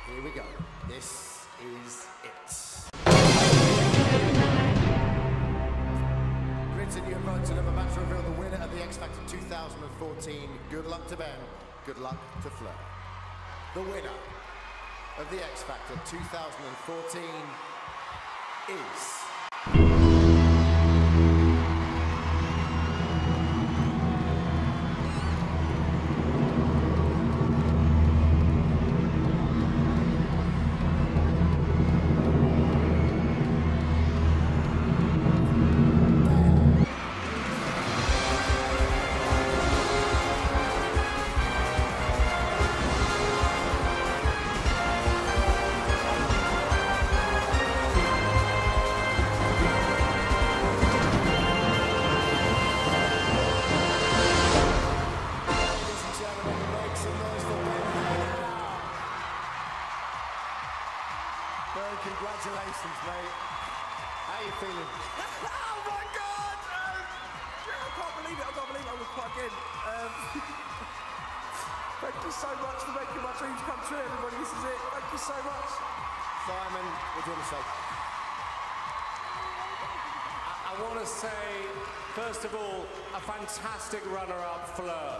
Here we go. This is it. Gritted, you vote to number match reveal the winner of the X Factor 2014. Good luck to Ben. Good luck to Fleur. The winner of the X Factor 2014 is... Congratulations, mate. How are you feeling? Oh my God! I can't believe it. I can't believe it. I was quite good. Thank you so much for making my dreams come true, everybody. This is it. Thank you so much. Simon, what do you want to say? I want to say, first of all, a fantastic runner-up, Fleur.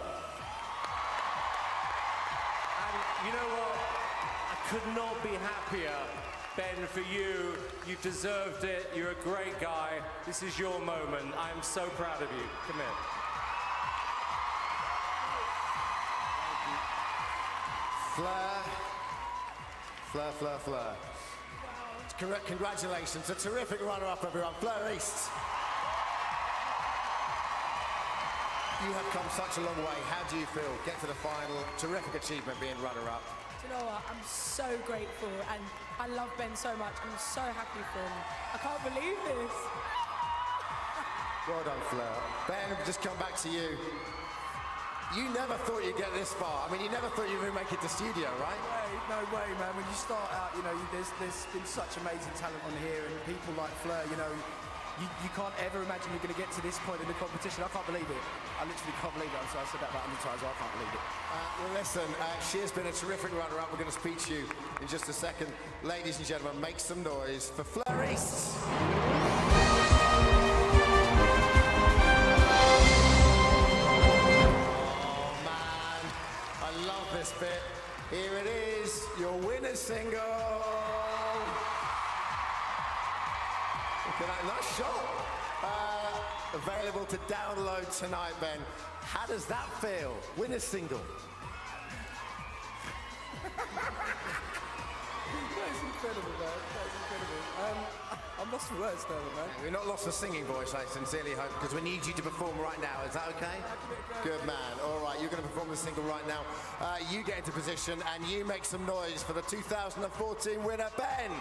And you know what? I could not be happier, Ben, for you. You deserved it. You're a great guy. This is your moment. I'm so proud of you. Come here. Fleur. Congratulations. A terrific runner-up, everyone. Fleur East. You have come such a long way. How do you feel? Get to the final. Terrific achievement being runner-up. Do you know what? I'm so grateful, and I love Ben so much. I'm so happy for him. I can't believe this. Well done, Fleur. Ben, just come back to you. You never thought you'd get this far. I mean, you never thought you'd even make it to studio, right? No way, man. When you start out, you know, there's been such amazing talent on here, and people like Fleur, you know, you can't ever imagine you're going to get to this point in the competition. I can't believe it. I literally can't believe it. I said that about 100 times. I can't believe it. Well, listen, she has been a terrific runner-up. We're going to speak to you in just a second. Ladies and gentlemen, make some noise for Fleur East. This bit. Here it is, your winner single. Look at that, nice shot. Available to download tonight, Ben. How does that feel? Winner single. That's incredible, man. That's incredible. I'm lost for words, though, man. We're not lost for singing voice, I sincerely hope, because we need you to perform right now. Is that okay? Good man. All right, you're going to perform the single right now. You get into position and you make some noise for the 2014 winner, Ben.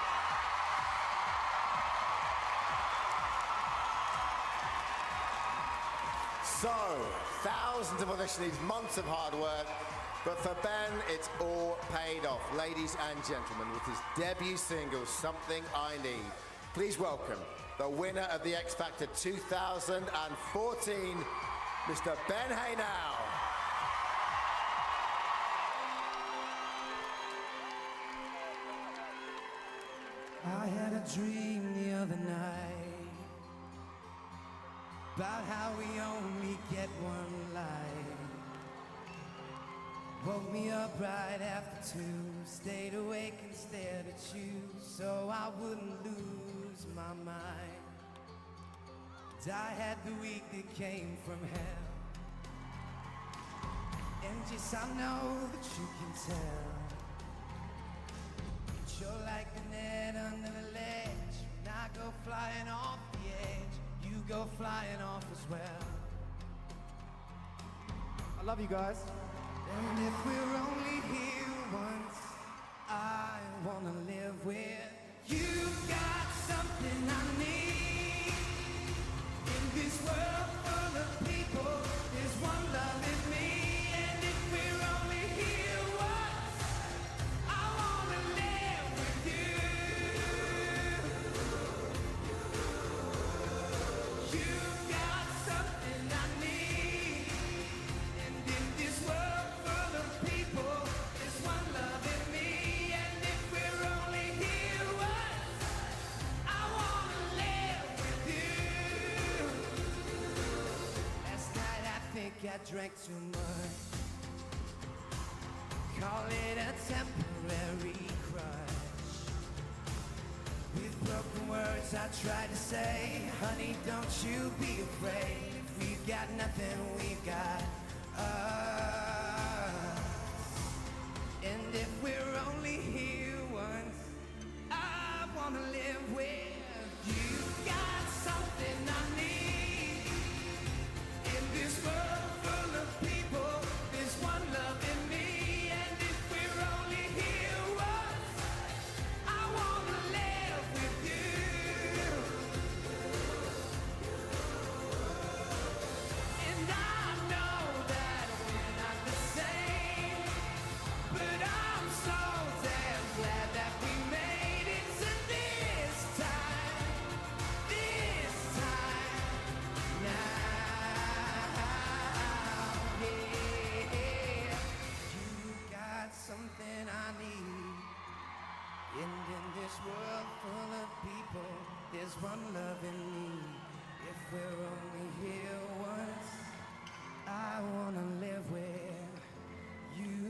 So, thousands of auditions, months of hard work. But for Ben, it's all paid off. Ladies and gentlemen, with his debut single, Something I Need, please welcome the winner of the X Factor 2014, Mr. Ben Haenow. I had a dream the other night about how we only get one life. Woke me up right after 2, stayed awake and stared at you so I wouldn't lose my mind. I had the week that came from hell, and yes, I know that you can tell. But you're like a net under the ledge. When I go flying off the edge, you go flying off as well. I love you guys. And if we're only here once, I wanna live with you. Got something I need in this world full of people. There's one love in me, and if we're only here once, I wanna live with you. You got something I need, and in this world full of people, there's one love in me, and I drank too much. Call it a temporary crush. With broken words I tried to say, honey, don't you be afraid. If we've got nothing, we've got us. And if we're only here once, I wanna live with you. Got something I need in this world full of people. There's one love in me, and if we're only here once, I wanna live with you. And I know that we're not the same, but I'm so damn glad that we made it to this time now. Yeah, you got something I need, and in this world full of people, there's one love in me. If we're only here once, I wanna live with you.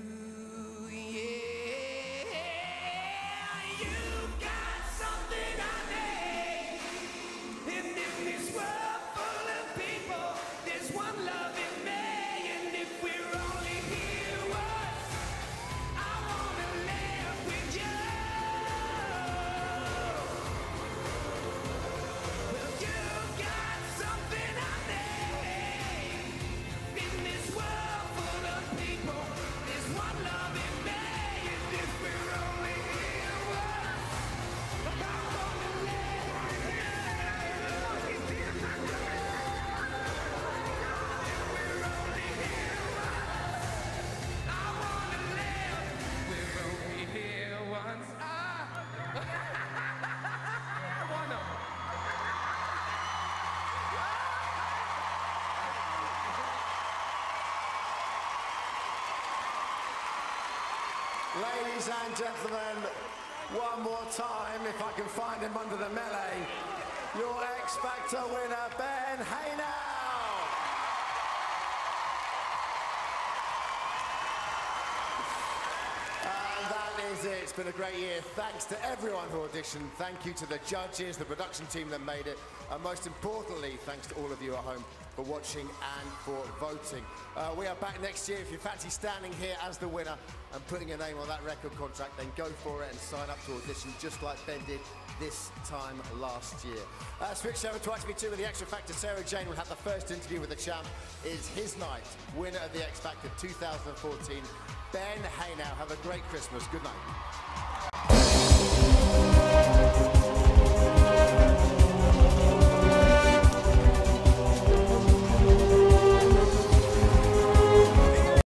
Yeah, you got something I need, and in this world full of people, there's one love in me. And if we're only here once, I wanna live with you. Well, you got something I need. In this world full of people, there's one love in me. And if we're only here once, I wanna live with you. If we're only here once, I wanna live. We're only here once. I wanna. Ladies and gentlemen, one more time, if I can find him under the melee, your X Factor winner, Ben Haenow. And that is it. It's been a great year. Thanks to everyone who auditioned. Thank you to the judges, the production team that made it. And most importantly, thanks to all of you at home for watching and for voting. We are back next year. If you fancy standing here as the winner and putting your name on that record contract, then go for it and sign up to audition just like Ben did this time last year. Switch over to ITV2 with the X Factor. Sarah Jane will have the first interview with the champ. It's his night, winner of the X Factor 2014, Ben Haenow. Have a great Christmas. Good night.